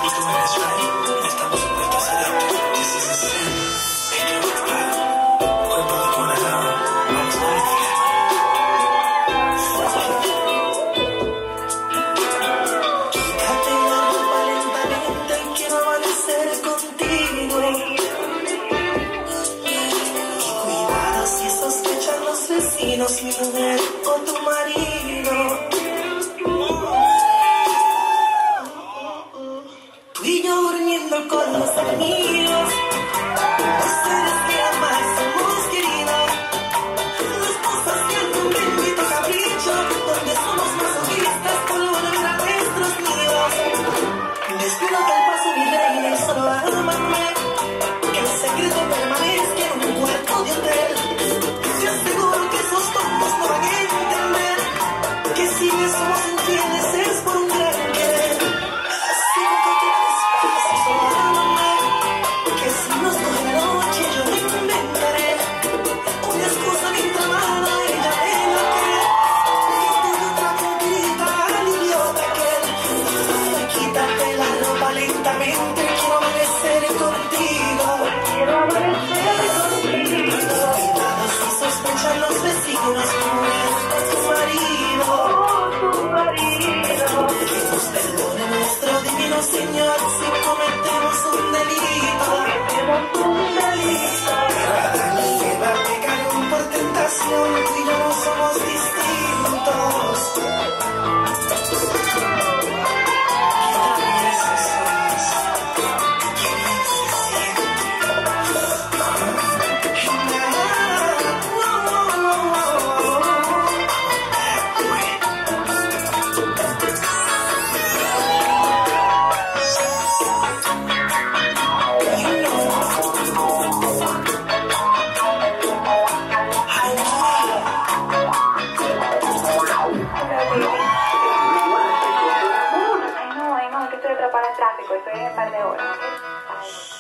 Vecinos, mi mujer o tu marido. Tú y yo durmiendo con los amigos. Ustedes que jamás somos queridos. Las cosas que algún bendito capricho, donde somos masoquistas por volver a nuestros nidos. Descuídate el paso, mi reina, y solo ámame. Que el secreto permanezca en un cuarto de hotel. Te aseguro que esos tontos no van a entender que si le somos infieles es por un gran querer. Así que despacio, solo ámame. Que si nos coge la noche yo me inventaré una excusa bien tramada, ella me la cree. Y tú de otra puntita al idiota aquel. Quítate la ropa lentamente, quiero amanecer contigo. Quiero amanecer contigo. Sospechan los vecinos, tu marido, que nos perdone nuestro divino Señor si cometemos un delito. Adán y Eva pecaron por tentación, tú y yo no somos distintos. Ay, no, que estoy atrapada en el tráfico, estoy en un par de horas, ¿ok? Bye.